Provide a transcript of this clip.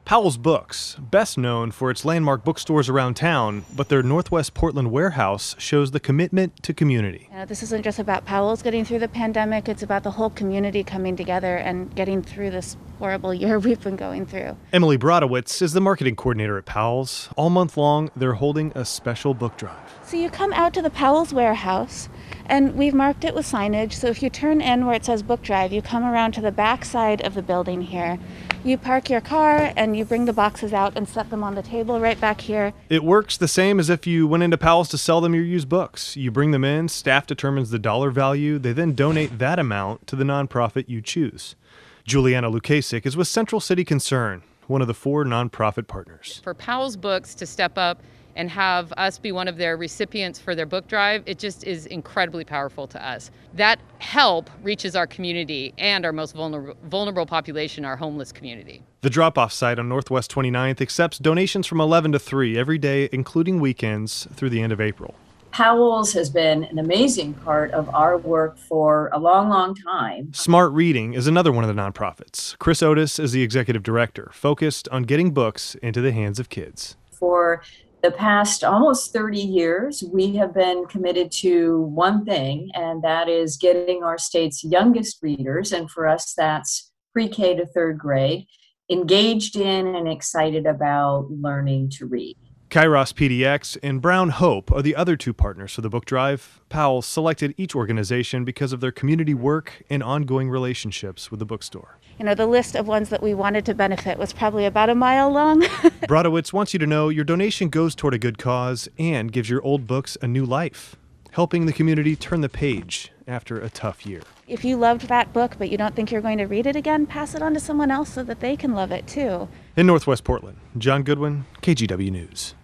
Powell's Books, best known for its landmark bookstores around town, but their Northwest Portland warehouse shows the commitment to community. This isn't just about Powell's getting through the pandemic, it's about the whole community coming together and getting through this horrible year we've been going through. Emily Brodowitz is the marketing coordinator at Powell's. All month long, they're holding a special book drive. So you come out to the Powell's warehouse, and we've marked it with signage, so if you turn in where it says book drive, you come around to the back side of the building here. You park your car and you bring the boxes out and set them on the table right back here. It works the same as if you went into Powell's to sell them your used books. You bring them in, staff determines the dollar value, they then donate that amount to the nonprofit you choose. Juliana Lukasik is with Central City Concern, one of the 4 nonprofit partners. For Powell's Books to step up and have us be one of their recipients for their book drive, it just is incredibly powerful to us. That help reaches our community and our most vulnerable population, our homeless community. The drop-off site on Northwest 29th accepts donations from 11 to 3 every day, including weekends, through the end of April. Powell's has been an amazing part of our work for a long, long time. Smart Reading is another one of the nonprofits. Chris Otis is the executive director, focused on getting books into the hands of kids. For the past almost 30 years, we have been committed to one thing, and that is getting our state's youngest readers, and for us that's pre-K to 3rd grade, engaged in and excited about learning to read. Kairos PDX and Brown Hope are the other 2 partners for the book drive. Powell selected each organization because of their community work and ongoing relationships with the bookstore. The list of ones that we wanted to benefit was probably about a mile long. Brodowitz wants you to know your donation goes toward a good cause and gives your old books a new life, helping the community turn the page after a tough year. If you loved that book but you don't think you're going to read it again, pass it on to someone else so that they can love it too. In Northwest Portland, John Goodwin, KGW News.